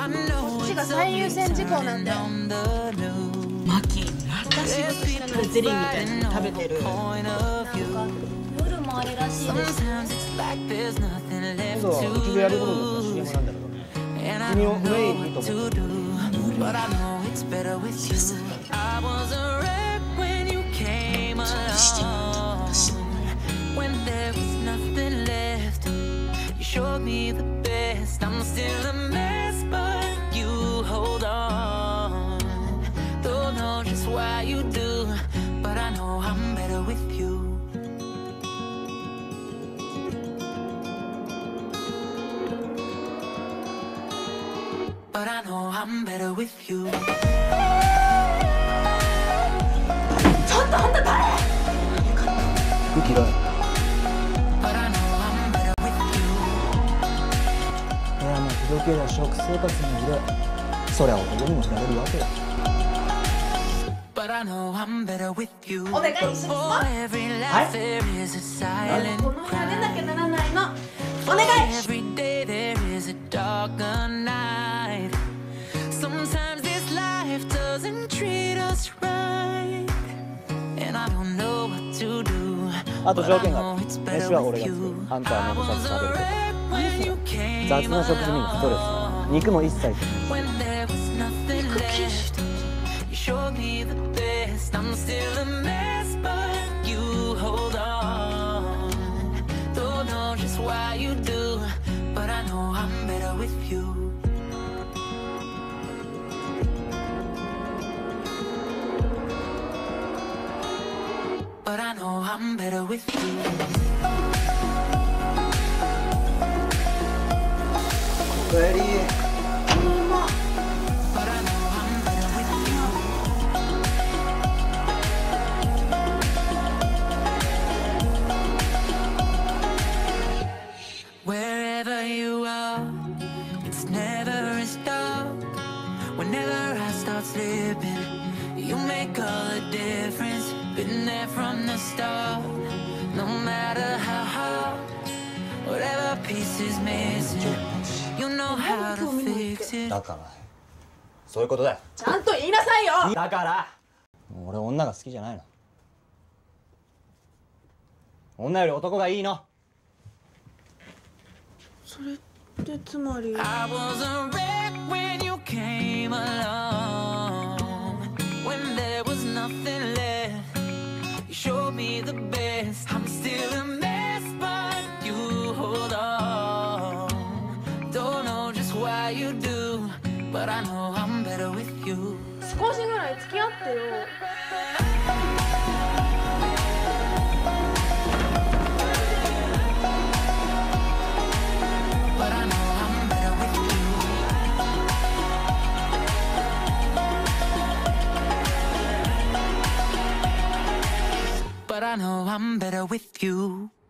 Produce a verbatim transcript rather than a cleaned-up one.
っちが最優先事項なんだよ。 マキ、また仕事しながらゼリーみたいなの食べてる。 なんか夜もあれらしいですよ。 今度はうちでやることの シーエム なんだけどね。君をメインにと思って。 Showed me the best. I'm still a mess, but you hold on. Don't know just why you do, but I know I'm better with you. But I know I'm better with you. ちょっとあんた誰？ 服着ろよ。条件や食生活もひどい。そりゃ男にも振られるわけだ。 お願いします。はい。この部屋出なきゃならないの。お願い。 あと条件がある。飯は俺が作る。あんたは残さず食べること。雑な食事にもストレス。肉も一切食べない。 肉禁止。 But I know I'm better with you. Ready? But I know I'm better with you. Wherever you are, it's never a stop. Whenever I start slipping, you make all the difference. Been there from the start. No matter how hard, whatever piece is missing, you know how to fix it. だからそういうことだよ。 ちゃんと言いなさいよ。 だから俺女が好きじゃないの。女より男がいいの。 それってつまり。 I was a wreck when you came along. When there was nothing left, you showed me the best. I'm still a mess, but you hold on. Don't know just why you do, but I know I'm better with you. 少しぐらい付き合ってよ。 But I know I'm better with you. But I know I'm better with you.